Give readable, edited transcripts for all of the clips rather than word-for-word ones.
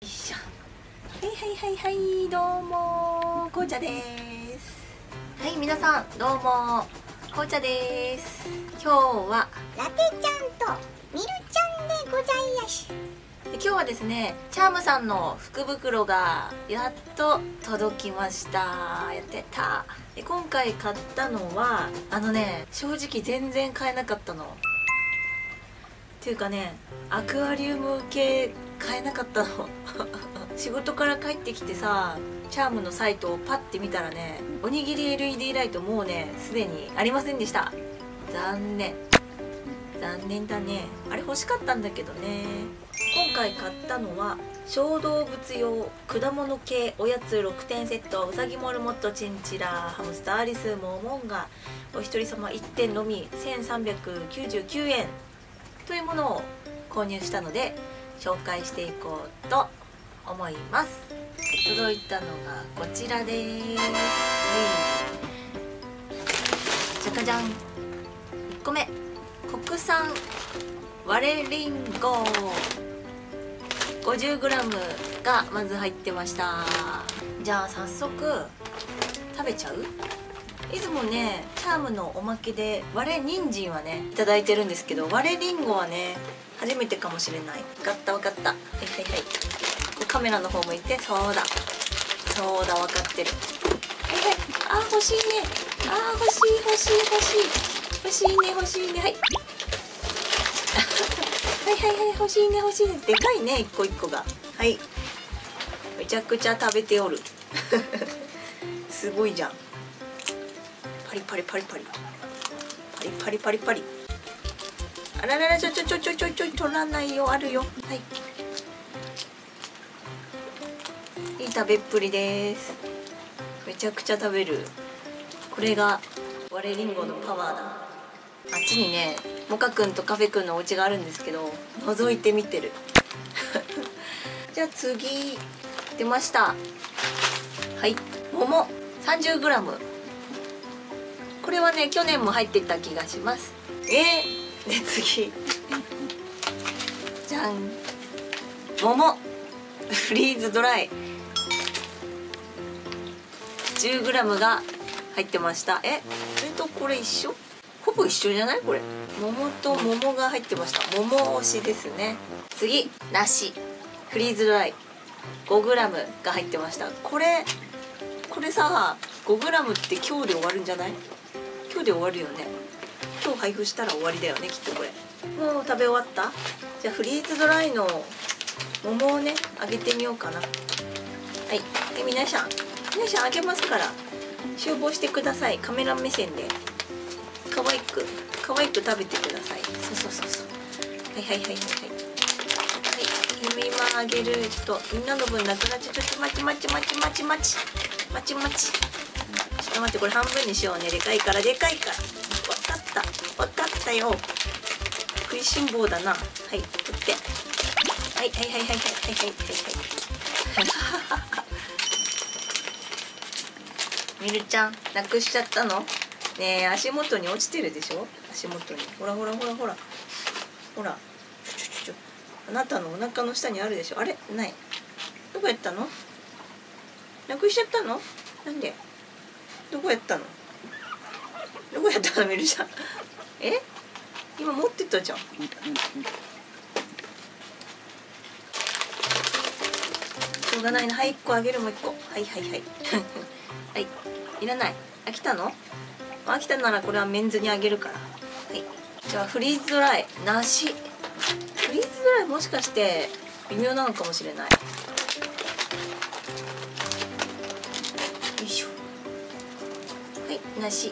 いしょ。はいはいはいはい、どうも紅茶です。はい、皆さんどうも紅茶です。今日はラテちゃんとミルちゃんでございやし。 今日はですね、チャームさんの福袋がやっと届きました。やってた。今回買ったのは正直全然買えなかったのっていうかね、アクアリウム系買えなかったの仕事から帰ってきてさ、チャームのサイトをパッて見たらね、おにぎり LED ライトもうねすでにありませんでした。残念だね。あれ欲しかったんだけどね。今回買ったのは小動物用果物系おやつ6点セット、うさぎモルモットチンチラハムスターアリスモモンガお一人様1点のみ1399円というものを購入したので紹介していこうと思います。届いたのがこちらです。じゃかじゃん。1個目、国産割れりんご 50g がまず入ってました。じゃあ早速食べちゃう？いつもねチャームのおまけで割れ人参はねいただいてるんですけど、割れりんごはね初めてかもしれない。分かったはいはいはい。カメラの方向いて、そうだ分かってる。はいはい、あ、欲しいね。あ、欲しいね。はいはい欲しいね。でかいね、一個一個が。はい、めちゃくちゃ食べておるすごいじゃん。パリパリあららら、ちょい取らないよ。あるよ。はい、いい食べっぷりです。めちゃくちゃ食べる。これが割れりんごのパワーだ。あっちにねモカくんとカフェくんのお家があるんですけど、覗いてみてるじゃあ次出ました。はい、桃 30g。 これはね去年も入ってた気がします。で次じゃん、桃フリーズドライ 10g が入ってました。これとこれ一緒？ほぼ一緒じゃない？これ桃と桃が入ってました。桃推しですね。次梨フリーズドライ 5g が入ってました。これさ 5g って今日で終わるんじゃない？今日で終わるよね。今日配布したら終わりだよね、きっと。これもう食べ終わった？じゃあフリーズドライの桃をねあげてみようかな。はい、で皆さんあげますから集合してください。カメラ目線で可愛く食べてください。そうはい今あげる。ちょっとみんなの分なくなっちゃう。ちょっと待ち。ちょっと待って、これ半分にしようね。でかいから。分かったよ。食いしん坊だな。はい、取ってはいみるちゃんなくしちゃったのねえ。足元に落ちてるでしょ。足元にほらあなたのお腹の下にあるでしょ。あれない。どこやったの？なくしちゃったの？なんで？どこやったのみるちゃん今持ってたじゃん。しょうがないな。はい、1個あげる。もう1個。はいはいいらない。飽きたの？飽きたならこれはメンズにあげるから。はい、じゃあフリーズドライ梨。フリーズドライもしかして微妙なのかもしれない。よいしょ。はい、梨。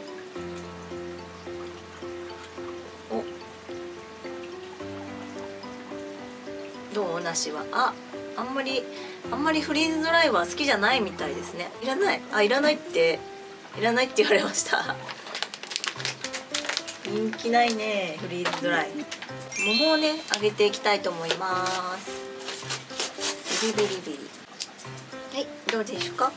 どう？梨はあんまりフリーズドライは好きじゃないみたいですね。いらないって言われました人気ないね、フリーズドライ。桃をねあげていきたいと思います。ベリはい、どうでしょうか。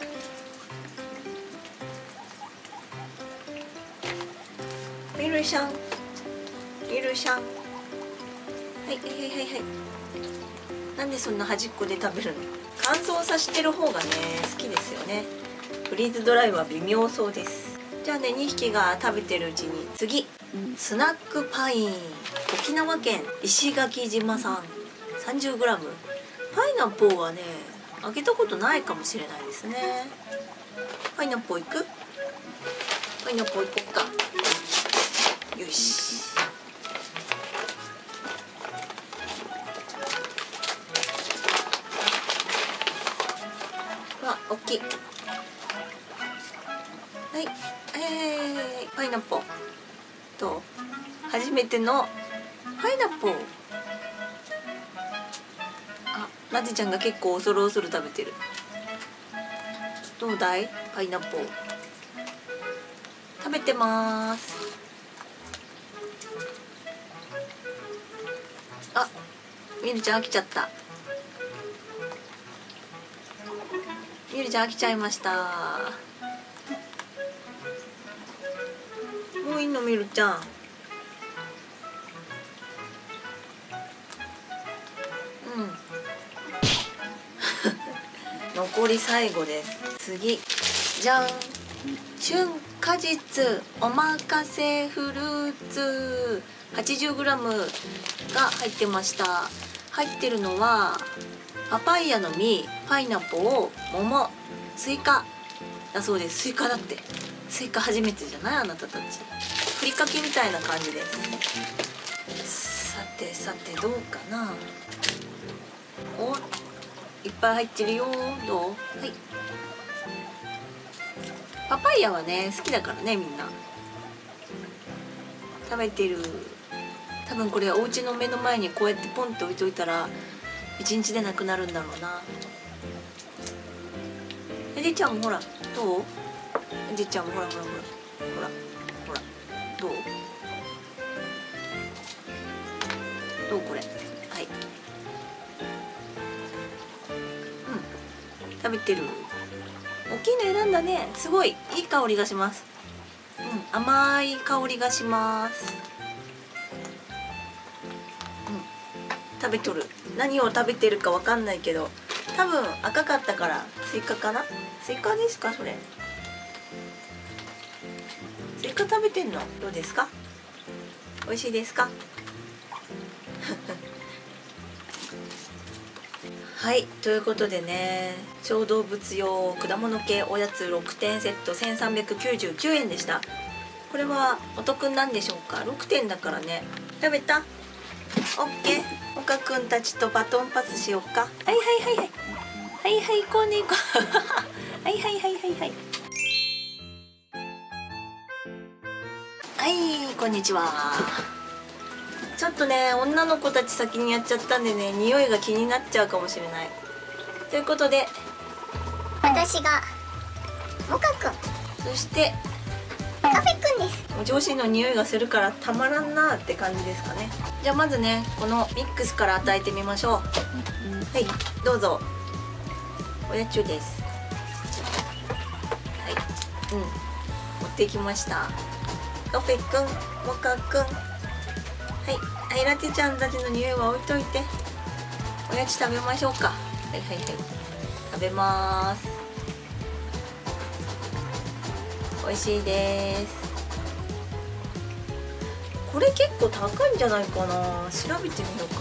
みるしゃんはいなんでそんな端っこで食べるの？乾燥させてる方がね好きですよね。フリーズドライは微妙そうです。じゃあね、2匹が食べてるうちに次、スナックパイン、沖縄県石垣島産 30g。 パイナッポーはねあげたことないかもしれないですね。パイナッポーいく？パイナッポーいこっか。よし。わ、大きい。はい、パイナッポーと初めてのパイナッポー。あ、なでちゃんが結構恐る恐る食べてる。どうだい？パイナッポー食べてます。あ、みるちゃん飽きちゃった。みるちゃん飽きちゃいました。もういいの？みるちゃん。残り最後です。次、じゃん。旬果実おまかせフルーツ 80g が入ってました。入ってるのはパパイヤの実、パイナッポー、桃、スイカだそうです。スイカだって。スイカ初めてじゃない？あなたたち。ふりかけみたいな感じです。さてさてどうかな。お、いっぱい入ってるよ。どう？はい。パパイヤはね好きだからね、みんな食べてる。多分これお家の目の前にこうやってポンって置いといたら1日でなくなるんだろうな。えじちゃんほらどう？えじちゃんほらほらほらほらほらどう？どうこれ？はい。うん、食べてる。大きいの選んだね。すごいいい香りがします。甘い香りがします。食べとる。何を食べてるかわかんないけど、多分赤かったからスイカかな？スイカですかそれ？スイカ食べてんの？どうですか？美味しいですか？はい、ということでね、小動物用果物系おやつ6点セット1399円でした。これはお得なんでしょうか？6点だからね。食べた？ OK。 岡くんたちとバトンパスしようか。はいはいはいはいはいはい、こうねこうはいはいはいはいはいはい、こんにちは。ちょっとね、女の子たち先にやっちゃったんでね、匂いが気になっちゃうかもしれない。ということで、 私がモカくん、 そしてカフェくんです。 上司の匂いがするからたまらんなって感じですかね。じゃあまずね、このミックスから与えてみましょう。はい、どうぞ。おやつです。はい、持ってきました。カフェくん、モカくん。はい、ラテちゃんたちの匂いは置いといて、おやつ食べましょうか。はいはいはい、食べます。美味しいです。これ結構高いんじゃないかな。調べてみようか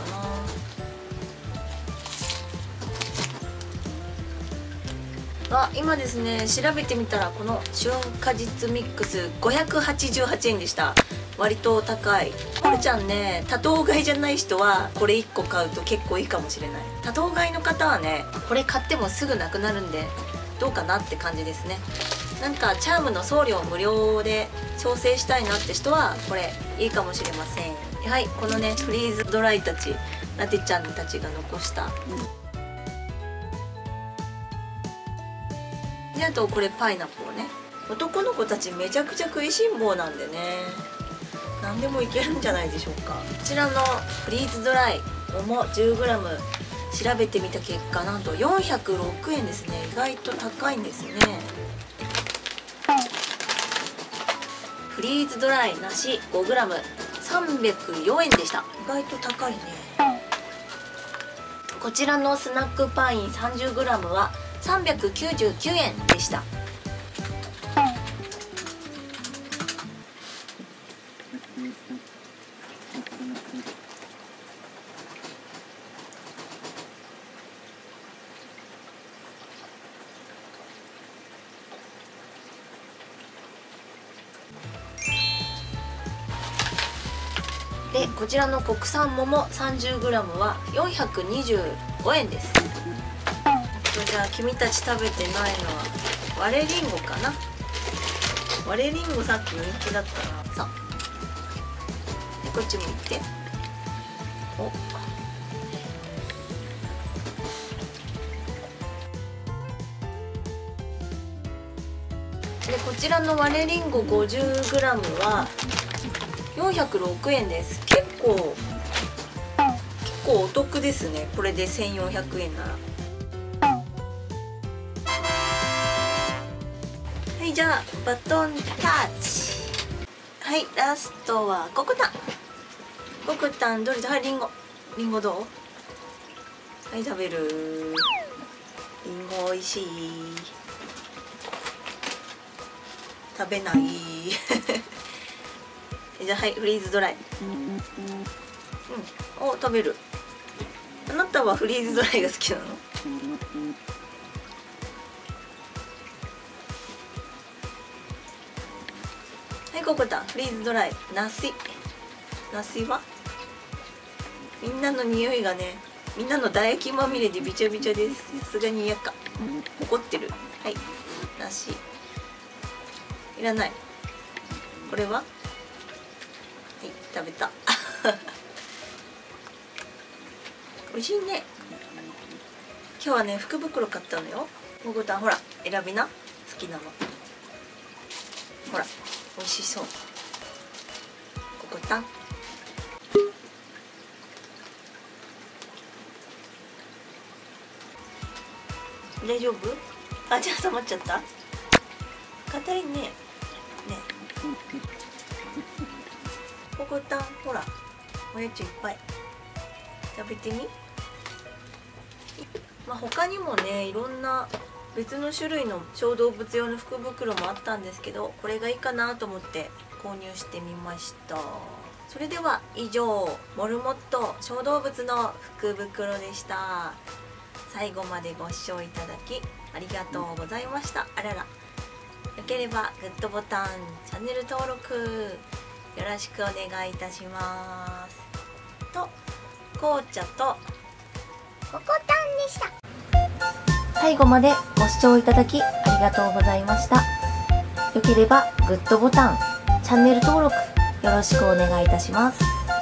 な。あ、今ですね、調べてみたらこの旬果実ミックス588円でした。割と高い。はるちゃんね、多頭飼いじゃない人はこれ1個買うと結構いいかもしれない。多頭飼いの方はね、これ買ってもすぐなくなるんでどうかなって感じですね。なんかチャームの送料無料で調整したいなって人はこれいいかもしれません。はい、このねフリーズドライたち、ラテちゃんたちが残した、であとこれパイナップルね。男の子たちめちゃくちゃ食いしん坊なんでね、何でもいけるんじゃないでしょうか。こちらのフリーズドライ桃 10g 調べてみた結果、なんと406円ですね。意外と高いんですね。フリーズドライ梨 5g 304円でした。意外と高いね。 こちらのスナックパイン 30g は399円でした。でこちらの国産桃 30g は425円です。じゃあ君たち食べてないのは割れりんごかな。割れりんごさっき人気だったな。さあでこっち向いて、おでこちらの割れりんご 50g は406円です。結構お得ですね。これで1400円なら。はい、じゃあバトンタッチ。はい、ラストはココタン。ココタンどれだ。はい、リンゴどう。はい、食べる。リンゴおいしい。食べないじゃあはい、フリーズドライ。お、食べる。あなたはフリーズドライが好きなの？はい、ココタンフリーズドライ。ナスはみんなの匂いがね、みんなの唾液まみれでびちゃびちゃです。さすがに嫌か。怒ってる。はい、梨いらない。これははい、食べた美味しいね。今日はね福袋買ったのよ。ココタンほら選びな、好きなの。ほら美味しそう。ココタン大丈夫？あ、じゃあ挟まっちゃった。硬いね。ココタンほらおやついっぱい食べてみ。まあ他にもねいろんな別の種類の小動物用の福袋もあったんですけど、これがいいかなと思って購入してみました。それでは以上、モルモット小動物の福袋でした。最後までご視聴いただきありがとうございました。あらら、よければグッドボタン、チャンネル登録よろしくお願いいたします。と、紅茶とココタンでした。 最後までご視聴いただきありがとうございました。よければグッドボタン、チャンネル登録よろしくお願いいたします。